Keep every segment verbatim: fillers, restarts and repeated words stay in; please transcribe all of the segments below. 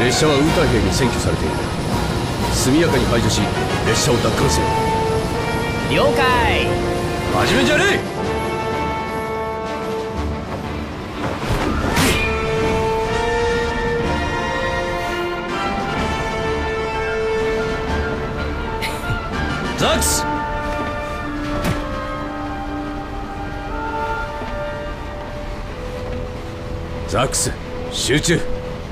列車はウーター兵に占拠されている。速やかに排除し列車を奪還せよ。 了解。 始めじゃねえ。ザックス。ザックス、集中。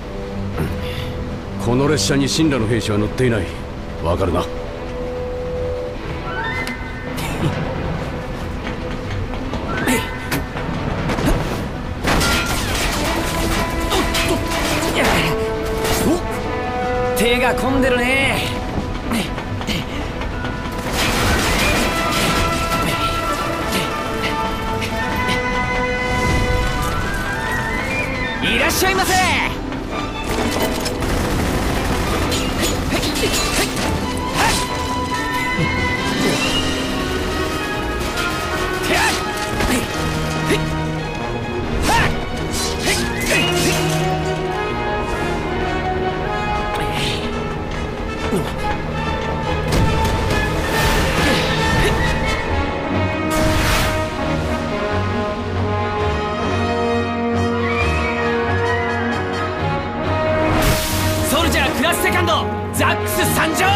この列車に神羅の兵士は乗っていない。わかるな。 手が込んでるね。いらっしゃいませ。セカンドザックス参上。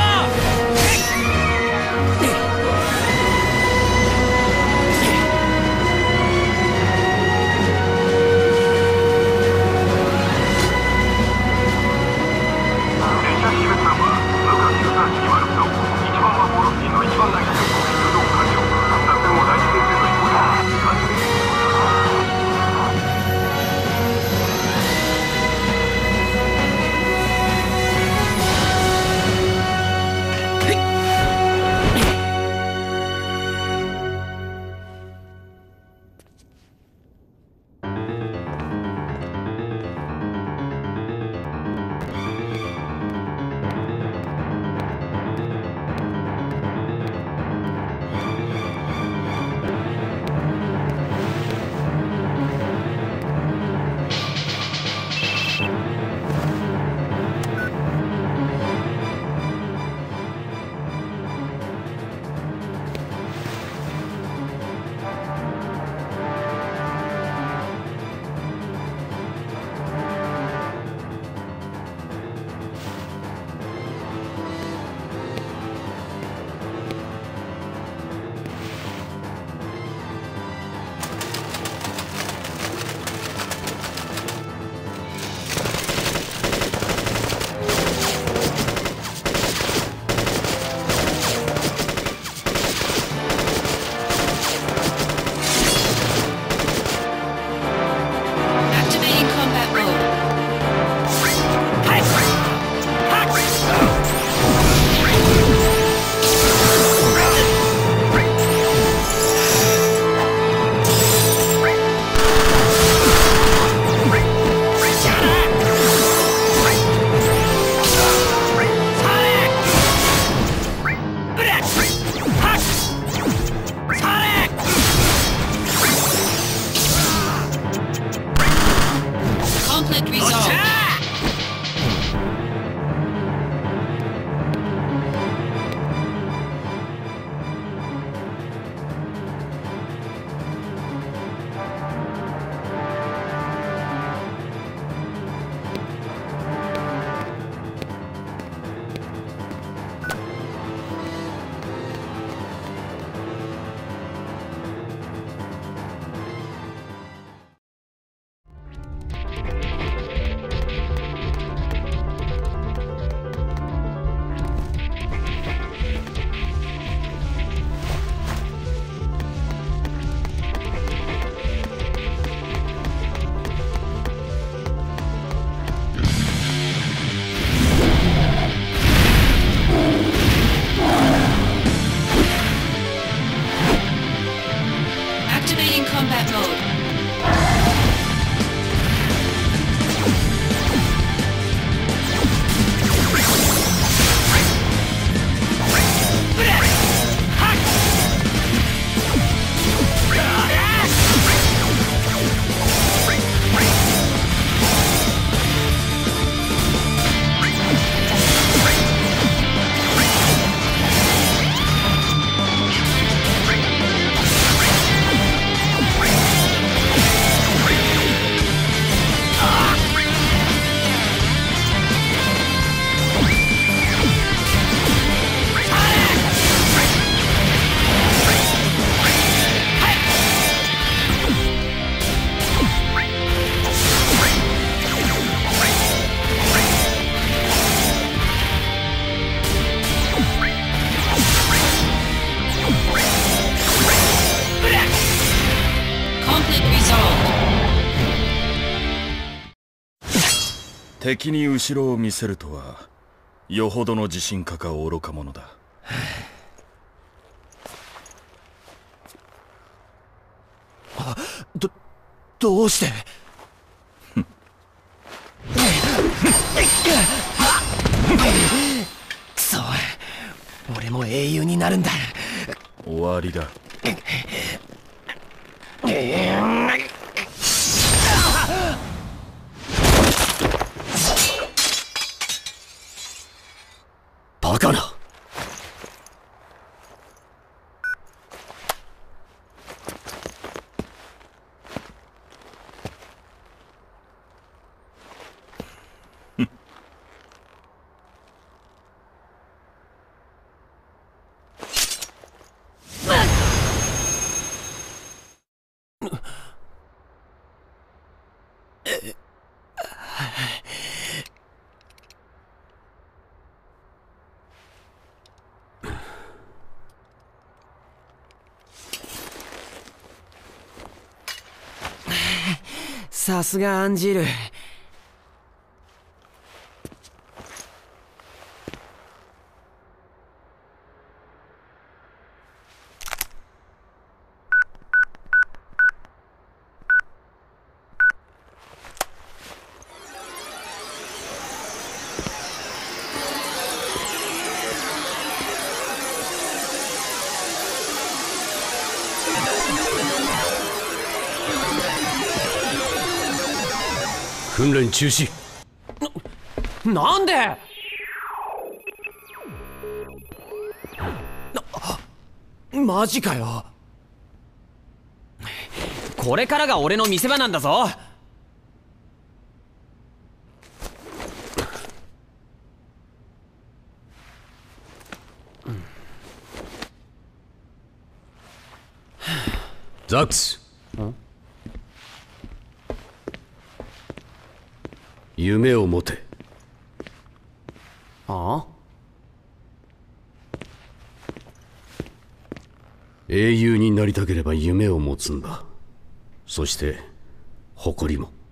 敵に後ろを見せるとはよほどの自信家か愚か者だ。 あ、どどうしてくそ、俺も英雄になるんだ。 終わりだ。 バカな。さすがアンジール。 訓練中止。 な、なんで？な、マジかよ。これからが俺の見せ場なんだぞ。 ザックス。夢を持て。 ああ？ 英雄になりたければ夢を持つんだ。そして誇りも。